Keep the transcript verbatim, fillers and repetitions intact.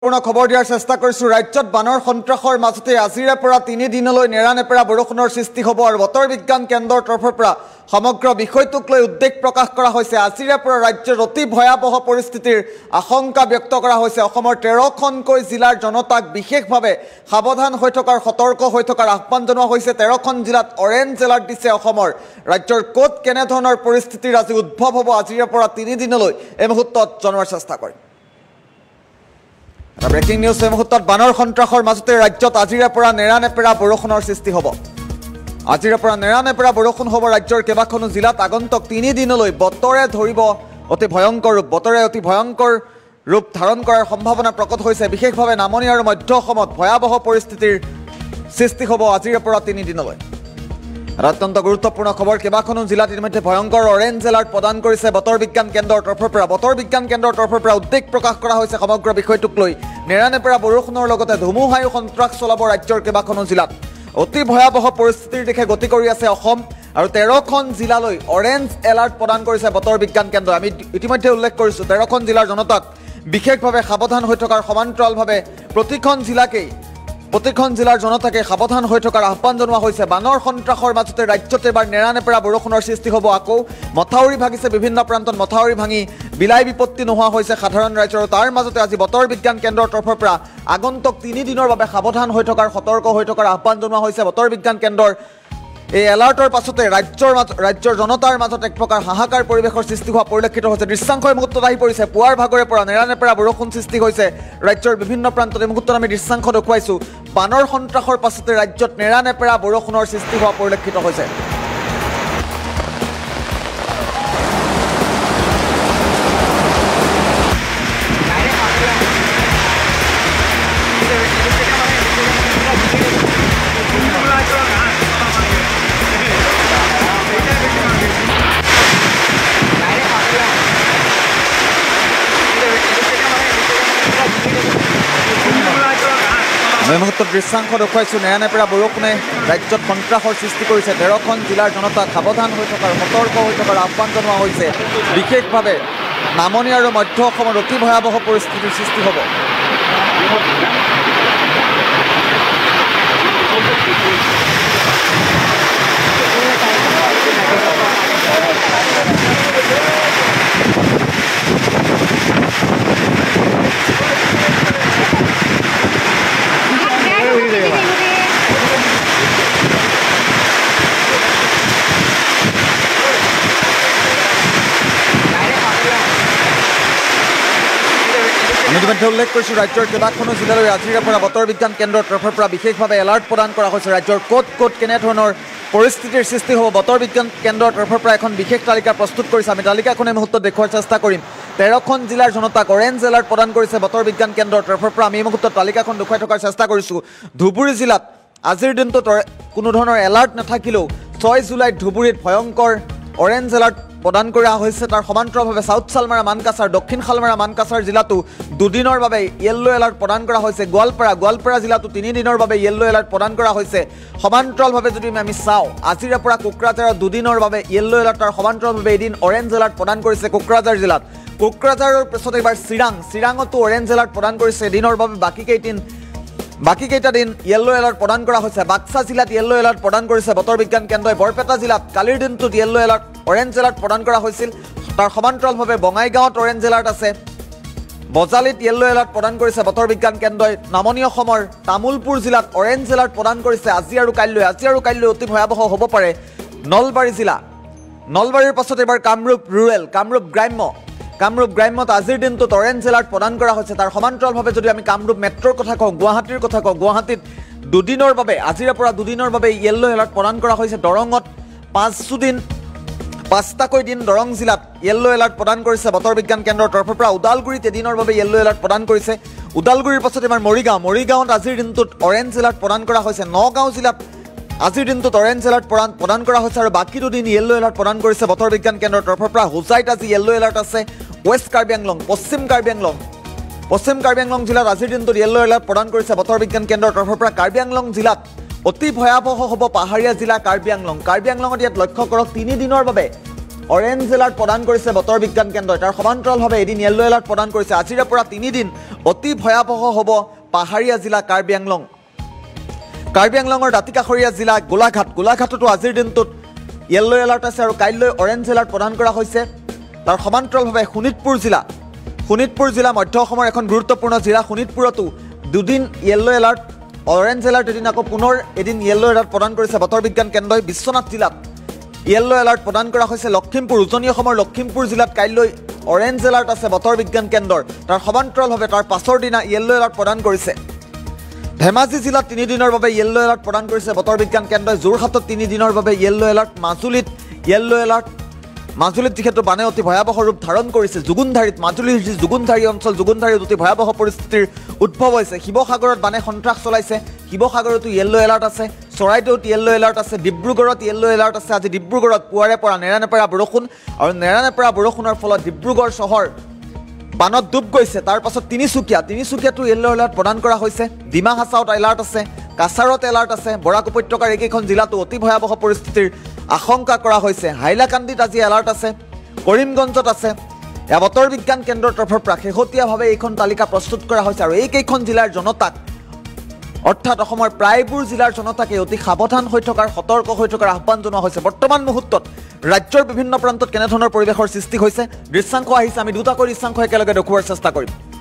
পূৰ্ণ খবৰ দিয়াৰ চেষ্টা কৰিছো ৰাজ্যত বানৰ সন্ত্ৰাসৰ মাজতে আজিৰে পৰা তিনি দিনলৈ নেৰানেপেৰা বৰষুণৰ সৃষ্টি হ'ব আৰু বতৰ বিজ্ঞান কেন্দ্ৰৰ তৰফৰ পৰা সমগ্ৰ বিষয়টোক লৈ উদ্বেগ প্ৰকাশ কৰা হৈছে আজিৰে পৰা ৰাজ্যৰ অতি ভয়াৱহ পৰিস্থিতিৰ আশংকা ব্যক্ত কৰা হৈছে অসমৰ তেৰখনকৈ জিলাৰ জনতাক বিশেষভাৱে সাৱধান হৈ থকাৰ সতৰ্ক হৈ থকাৰ আহ্বান জনোৱা হৈছে তেৰখন জিলাত অৰেঞ্জ এলাৰ্ট দিছে অসমৰ ৰাজ্যৰ ক'ত কেনে ধৰণৰ পৰিস্থিতিৰ আজি উদ্ভৱ হ'ব আজিৰে পৰা তিনি দিনলৈ এই মুহূৰ্তত জনোৱাৰ চেষ্টা কৰিম ব্ৰেকিং নিউজ এই মুহূৰ্তত বানৰ সন্ত্ৰাসৰ মাজতে ৰাজ্যত আজিৰে পৰা নেৰানেপেৰা বৰষুণৰ সৃষ্টি হ'ব আজিৰে পৰা নেৰানেপেৰা বৰষুণ হ'ব ৰাজ্যৰ কেইবাখনো জিলাত আগন্তুক তিনি দিনলৈ বতৰে ধৰিব অতি ভয়ংকৰ ৰূপ বতৰে অতি ভয়ংকৰ ৰূপ ধাৰণ কৰাৰ সম্ভাৱনা প্ৰকট হৈছে বিশেষভাৱে নামনি আৰু মধ্য অসমত ভয়াৱহ পৰিস্থিতিৰ সৃষ্টি হ'ব আজিৰে পৰা তিনি দিনলৈ অত্যন্ত গুৰুত্বপূৰ্ণ খবৰ কেইবাখনো জিলাত ইতিমধ্যে ভয়ংকৰ অৰেঞ্জ এলাৰ্ট প্ৰদান কৰিছে বতৰ বিজ্ঞান কেন্দ্ৰৰ তৰফৰ পৰা বতৰ বিজ্ঞান কেন্দ্ৰৰ তৰফৰ পৰা উদ্বেগ প্ৰকাশ কৰা হৈছে সমগ্ৰ বিষয়টোক লৈ নেৰানেপেৰা বৰষুণৰ লগতে ধুমুহায়ো সন্ত্ৰাস চলাব ৰাজ্যৰ কেইবাখনো জিলাত অতি ভয়াৱহ পৰিস্থিতিৰ দিশে গতি কৰি আছে অসম আৰু তেৰখন জিলালৈ অৰেঞ্জ এলাৰ্ট প্ৰদান কৰিছে বতৰ বিজ্ঞান কেন্দ্ৰই আমি ইতিমধ্যে উল্লেখ কৰিছোঁ তেৰখন জিলাৰ জনতাক বিশেষভাৱে সাৱধান হৈ থকাৰ সমান্তৰালভাৱে প্ৰতিখন জিলাকেই প্ৰতিখন জিলাৰ জনতাকে সাৱধান হৈ থকাৰ আহ্বান জনোৱা হৈছে বানৰ সন্ত্ৰাসৰ মাজতে ৰাজ্যত এবাৰ নেৰানেপেৰা বৰষুণৰ সৃষ্টি হ'ব আকৌ মথাউৰি ভাগিছে বিভিন্ন প্ৰান্তত মথাউৰি ভাঙি বিলাই বিপত্তি নোহোৱা হৈছে সাধাৰণ ৰাইজৰ তাৰ মাজতে আজি বতৰ বিজ্ঞান কেন্দ্ৰৰ তৰফৰ পৰা আগন্তুক তিনি দিনৰ বাবে সাৱধান হৈ থকাৰ সতৰ্ক হৈ থকাৰ আহ্বান জনোৱা হৈছে বতৰ বিজ্ঞান কেন্দ্ৰৰ এই এলাৰ্টৰ পাছতে ৰাজ্যৰ ৰাজ্যৰ জনতাৰ মাজত এক প্ৰকাৰ হাহাকাৰ পৰিৱেশৰ সৃষ্টি হোৱা পৰিলক্ষিত হৈছে দৃশ্যাংশ এই মুহূৰ্তত আহি পৰিছে পুৱাৰ ভাগৰে পৰা নেৰানেপেৰা বৰষুণ সৃষ্টি হৈছে ৰাজ্যৰ বিভিন্ন প্ৰান্তত এই মুহূৰ্তত আমি দৃশ্যাংশ দেখুৱাইছোঁ বানৰ সন্ত্ৰাসৰ পাছতে ৰাজ্যত নেৰানেপেৰা বৰষুণৰ সৃষ্টি হোৱা পৰিলক্ষিত হৈছে এই মুহূৰ্তত দৃশ্যাংশ দেখুৱাইছোঁ নেৰানেপেৰা বৰষুণে ৰাজ্যত সন্ত্ৰাসৰ সৃষ্টি কৰিছে তেৰখন জিলাৰ জনতাক সাৱধান হৈ থকাৰ সতৰ্ক হৈ থকাৰ আহ্বান জনোৱা হৈছে বিশেষভাৱে নামনি আৰু মধ্য অসমত অতি ভয়াৱহ পৰিস্থিতিৰ সৃষ্টি হ'ব আমি ইতিমধ্যে উল্লেখ কৰিছোঁ ৰাজ্যৰ কেইবাখনো জিলালৈ আজিৰে পৰা বতৰ বিজ্ঞান কেন্দ্ৰৰ তৰফৰ পৰা বিশেষভাৱে এলাৰ্ট প্ৰদান কৰা হৈছে ৰাজ্যৰ ক'ত ক'ত কেনেধৰণৰ পৰিস্থিতিৰ সৃষ্টি হ'ব বতৰ বিজ্ঞান কেন্দ্ৰৰ তৰফৰ পৰা এখন বিশেষ তালিকা প্ৰস্তুত কৰিছে আমি তালিকাখন এই মুহূৰ্তত দেখুওৱাৰ চেষ্টা কৰিম তেৰখন জিলাৰ জনতাক অৰেঞ্জ এলাৰ্ট প্ৰদান কৰিছে বতৰ বিজ্ঞান কেন্দ্ৰৰ তৰফৰ পৰা আমি এই মুহূৰ্তত তালিকাখন দেখুৱাই থকাৰ চেষ্টা কৰিছোঁ ধুবুৰী জিলাত আজিৰ দিনটোত কোনো ধৰণৰ এলাৰ্ট নাথাকিলেও ছয় জুলাইত ধুবুৰীত ভয়ংকৰ অৰেঞ্জ এলাৰ্ট প্ৰদান কৰা হৈছে তাৰ সমান্তৰালভাৱে চাউথ চালমাৰা মানকাছাৰ দক্ষিণ শালমাৰা মানকাছাৰ জিলাতো দুদিনৰ বাবে য়েল্লো এলাৰ্ট প্ৰদান কৰা হৈছে গোৱালপাৰা গোৱালপাৰা জিলাতো তিনিদিনৰ বাবে য়েল্লো এলাৰ্ট প্ৰদান কৰা হৈছে সমান্তৰালভাৱে যদি আমি চাওঁ আজিৰে পৰা কোকৰাঝাৰত দুদিনৰ বাবে য়েল্লো এলাৰ্ট তাৰ সমান্তৰালভাৱে এদিন অৰেঞ্জ এলাৰ্ট প্ৰদান কৰিছে কোকৰাঝাৰ জিলাত কোকৰাঝাৰৰ পিছত এইবাৰ চিৰাং চিৰাঙতো অৰেঞ্জ এলাৰ্ট প্ৰদান কৰিছে এদিনৰ বাবে বাকী কেইদিন বাকী কেইটা দিন য়েল্লো এলাৰ্ট প্ৰদান কৰা হৈছে বাক্সা জিলাত য়েল্লো এলাৰ্ট প্ৰদান কৰিছে বতৰ বিজ্ঞান কেন্দ্ৰই বৰপেটা জিলাত কালিৰ দিনটোত য়েল্লো এলাৰ্ট অৰেঞ্জ এলাৰ্ট প্ৰদান কৰা হৈছিল তাৰ সমান্তৰালভাৱে বঙাইগাঁৱত অৰেঞ্জ এলাৰ্ট আছে বজালিত য়েল্লো এলাৰ্ট প্ৰদান কৰিছে বতৰ বিজ্ঞান কেন্দ্ৰই নামনি অসমৰ তামুলপুৰ জিলাত অৰেঞ্জ এলাৰ্ট প্ৰদান কৰিছে আজি আৰু কাইলৈ আজি আৰু কাইলৈ অতি ভয়াৱহ হ'ব পাৰে নলবাৰী জিলা নলবাৰীৰ পাছত এইবাৰ কামৰূপ ৰুৰেল কামৰূপ গ্ৰাম্য কামৰূপ গ্ৰাম্যত আজিৰ দিনটোত অৰেঞ্জ এলাৰ্ট প্ৰদান কৰা হৈছে তাৰ সমান্তৰালভাৱে যদি আমি কামৰূপ মেট্ৰ'ৰ কথা কওঁ গুৱাহাটীৰ কথা কওঁ গুৱাহাটীত দুদিনৰ বাবে আজিৰে পৰা দুদিনৰ বাবে য়েল্লো এলাৰ্ট প্ৰদান কৰা হৈছে দৰঙত পাঁচদিন পাঁচটাকৈ দিন দৰং জিলাত য়েল্লো এলাৰ্ট প্ৰদান কৰিছে বতৰ বিজ্ঞান কেন্দ্ৰৰ তৰফৰ পৰা ওদালগুৰিত এদিনৰ বাবে য়েল্লো এলাৰ্ট প্ৰদান কৰিছে ওদালগুৰিৰ পাছত এবাৰ মৰিগাঁও মৰিগাঁৱত আজিৰ দিনটোত অৰেঞ্জ এলাৰ্ট প্ৰদান কৰা হৈছে নগাঁও জিলাত আজিৰ দিনটোত অৰেঞ্জ এলাৰ্ট প্ৰদান প্ৰদান কৰা হৈছে আৰু বাকী দুদিন য়েল্লো এলাৰ্ট প্ৰদান কৰিছে বতৰ বিজ্ঞান কেন্দ্ৰৰ তৰফৰ পৰা হোজাইত আজি য়েল্লো এলাৰ্ট আছে ৱেষ্ট কাৰ্বি আংলং পশ্চিম কাৰ্বি আংলং পশ্চিম কাৰ্বি আংলং জিলাত আজিৰ দিনটোত য়েল্লো এলাৰ্ট প্ৰদান কৰিছে বতৰ বিজ্ঞান কেন্দ্ৰৰ তৰফৰ পৰা কাৰ্বি আংলং জিলাত অতি ভয়াৱহ হ'ব পাহাৰীয়া জিলা কাৰ্বি আংলং কাৰ্বি আংলঙত ইয়াত লক্ষ্য কৰক তিনি দিনৰ বাবে অৰেঞ্জ এলাৰ্ট প্ৰদান কৰিছে বতৰ বিজ্ঞান কেন্দ্ৰই তাৰ সমান্তৰালভাৱে এদিন য়েল্লো এলাৰ্ট প্ৰদান কৰিছে আজিৰে পৰা তিনি দিন অতি ভয়াৱহ হ'ব পাহাৰীয়া জিলা কাৰ্বি আংলং কাৰ্বি আংলঙৰ দাঁতিকাষৰীয়া জিলা গোলাঘাট গোলাঘাটতো আজিৰ দিনটোত য়েল্ল' এলাৰ্ট আছে আৰু কাইলৈ অৰেঞ্জ এলাৰ্ট প্ৰদান কৰা হৈছে তাৰ সমান্তৰালভাৱে শোণিতপুৰ জিলা শোণিতপুৰ জিলা মধ্য অসমৰ এখন গুৰুত্বপূৰ্ণ জিলা শোণিতপুৰতো দুদিন য়েল্ল' এলাৰ্ট অৰেঞ্জ এলাৰ্ট এদিন আকৌ পুনৰ এদিন য়েল্ল' এলাৰ্ট প্ৰদান কৰিছে বতৰ বিজ্ঞান কেন্দ্ৰই বিশ্বনাথ জিলাত য়েল্ল' এলাৰ্ট প্ৰদান কৰা হৈছে লখিমপুৰ উজনি অসমৰ লখিমপুৰ জিলাত কাইলৈ অৰেঞ্জ এলাৰ্ট আছে বতৰ বিজ্ঞান কেন্দ্ৰৰ তাৰ সমান্তৰালভাৱে তাৰ পাছৰ দিনা য়েল্ল' এলাৰ্ট প্ৰদান কৰিছে ধেমাজি জিলাত তিনিদিনৰ বাবে য়েল্ল' এলাৰ্ট প্ৰদান কৰিছে বতৰ বিজ্ঞান কেন্দ্ৰই যোৰহাটত তিনিদিনৰ বাবে য়েল্ল' এলাৰ্ট মাজুলীত য়েল্ল' এলাৰ্ট মাজুলীত যিহেতু বানে অতি ভয়াৱহ ৰূপ ধাৰণ কৰিছে জুগুনধাৰীত মাজুলীৰ যি জুগুনধাৰী অঞ্চল জুগুনধাৰীত অতি ভয়াৱহ পৰিস্থিতিৰ উদ্ভৱ হৈছে শিৱসাগৰত বানে সন্ত্ৰাস চলাইছে শিৱসাগৰতো য়েল্ল' এলাৰ্ট আছে চৰাইদেউত য়েল্ল' এলাৰ্ট আছে ডিব্ৰুগড়ত য়েল্ল' এলাৰ্ট আছে আজি ডিব্ৰুগড়ত পুৱাৰে পৰা নেৰানেপেৰা বৰষুণ আৰু নেৰানেপেৰা বৰষুণৰ ফলত ডিব্ৰুগড় চহৰ বানত ডুব গৈছে তাৰ পাছত তিনিচুকীয়া তিনিচুকীয়াতো য়েল্ল' এলাৰ্ট প্ৰদান কৰা হৈছে ডিমা হাছাওত এলাৰ্ট আছে কাছাৰত এলাৰ্ট আছে বৰাক উপত্যকাৰ এইকেইখন জিলাতো অতি ভয়াৱহ পৰিস্থিতিৰ আশংকা কৰা হৈছে হাইলাকান্দিত আজি এলাৰ্ট আছে কৰিমগঞ্জত আছে এয়া বতৰ বিজ্ঞান কেন্দ্ৰৰ তৰফৰ পৰা শেহতীয়াভাৱে এইখন তালিকা প্ৰস্তুত কৰা হৈছে আৰু এইকেইখন জিলাৰ জনতাক অৰ্থাৎ অসমৰ প্ৰায়বোৰ জিলাৰ জনতাকে অতি সাৱধান হৈ থকাৰ সতৰ্ক হৈ থকাৰ আহ্বান জনোৱা হৈছে বৰ্তমান মুহূৰ্তত ৰাজ্যৰ বিভিন্ন প্ৰান্তত কেনেধৰণৰ পৰিৱেশৰ সৃষ্টি হৈছে দৃশ্যাংশ আহিছে আমি দুটাকৈ দৃশ্যাংশ একেলগে দেখুওৱাৰ চেষ্টা কৰিম